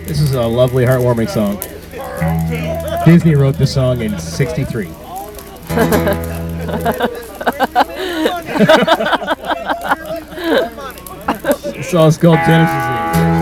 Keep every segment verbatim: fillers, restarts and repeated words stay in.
This is a lovely, heartwarming song. Disney wrote this song in sixty-three. This song's called Genesis.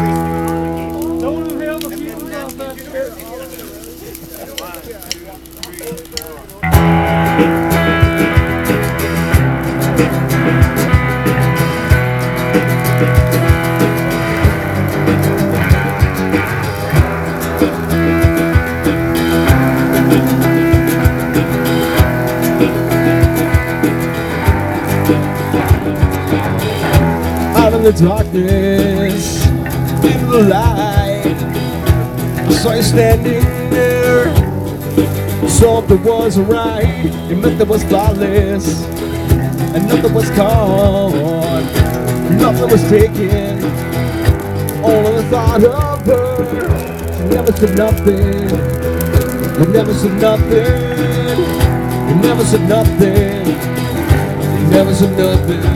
Out of the darkness, into the light, I saw you standing there. Something wasn't right. You meant that was flawless, and nothing was gone, nothing was taken. All of the thought of her, you never said nothing. You never said nothing. You never said nothing. You never said nothing.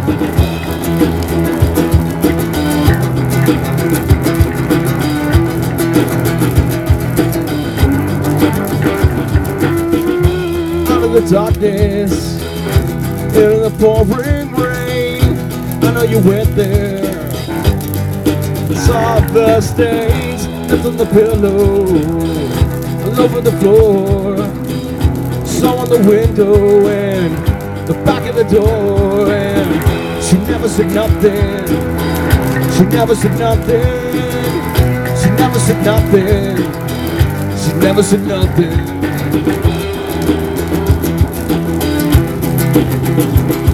Out of the darkness, in the pouring rain, I know you went there. Saw the stains left on the pillow, all over the floor. Saw on the window and the back of the door, and she never said nothing. She never said nothing. She never said nothing. She never said nothing.